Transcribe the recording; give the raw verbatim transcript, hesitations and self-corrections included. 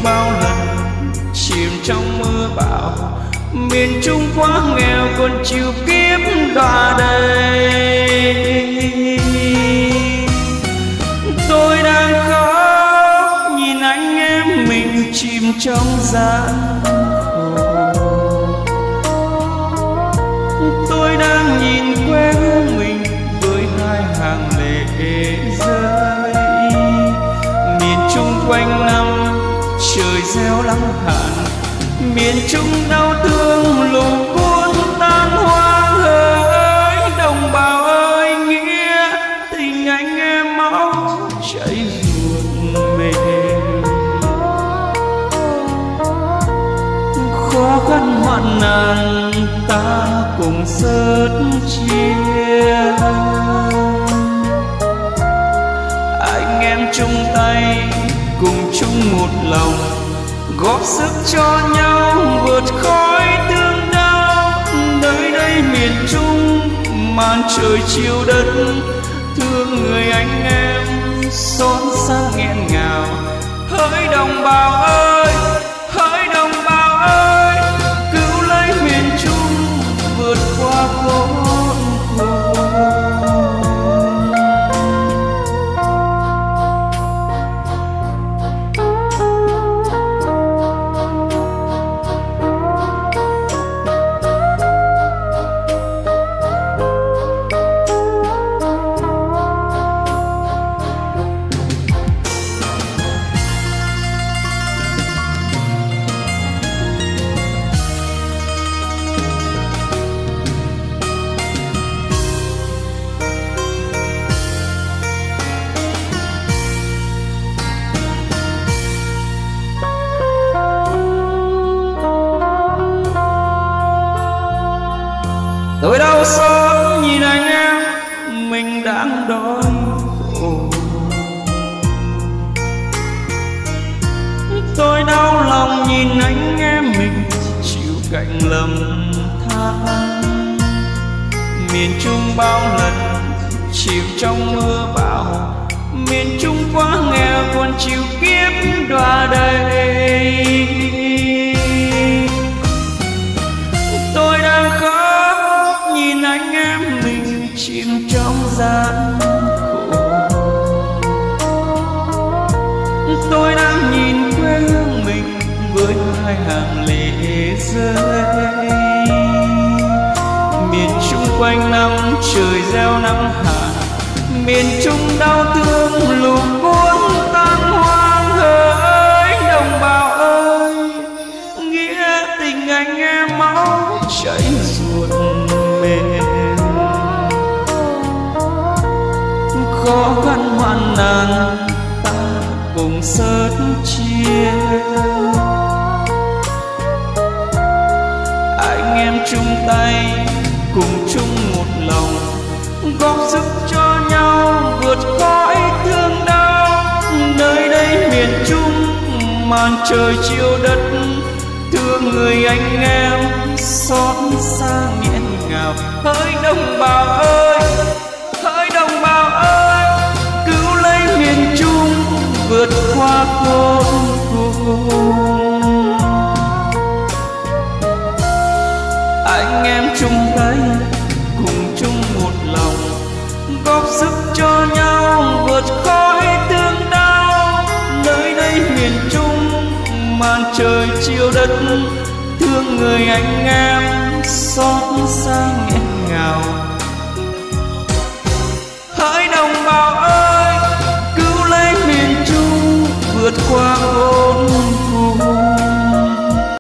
bao lần chìm trong mưa bão, miền Trung quá nghèo còn chịu kiếp đọa đầy. Tôi đang khóc nhìn anh em mình chìm trong gian khổ. Tôi đang nhìn quê hương mình với hai hàng lệ rơi. Miền Trung quanh năm trời gieo lắng hạn, miền Trung đau thương lũ cuốn tan hoang. Hỡi đồng bào ơi, nghĩa tình anh em máu chảy ruột mềm. Khó khăn hoạn nạn ta cùng sớt chia, anh em chung tay cùng chung một lòng, góp sức cho nhau vượt khói thương đau. Nơi đây miền Trung màn trời chiều đất, thương người anh em xót xa nghẹn ngào. Hỡi đồng bào ơi, hỡi đồng bào ơi, cứu lấy miền Trung vượt qua khốn khổ. Tôi đau xót nhìn anh em mình đang đói khổ. Tôi đau lòng nhìn anh em mình chịu cảnh lầm than. Miền Trung bao lần chìm trong mưa bão, miền Trung quá nghèo còn chịu kiếp đọa đầy. Tôi đang khóc nhìn anh em mình chìm trong gian khổ. Tôi đang nhìn quê hương mình với hai hàng lệ rơi. Miền Trung quanh năm trời gieo nắng hạn, miền Trung đau thương lũ cuốn tan hoang. Hỡi đồng bào ơi, nghĩa tình anh em máu chảy ruột mềm. Khó khăn hoạn nạn ta cùng sớt chia, anh em chung tay cùng chung một lòng, góp sức cho nhau vượt khói thương đau. Nơi đây miền Trung màn trời chiều đất, thương người anh em xót xa nghẹn ngào. Hỡi đồng bào ơi, hỡi đồng bào ơi, cứu lấy miền Trung vượt qua khốn cùng. Anh em chung tay cùng chung một lòng, góp sức cho nhau vượt khói thương đau. Nơi đây miền Trung màn trời chiều đất, thương người anh em xót xa nghẹn ngào.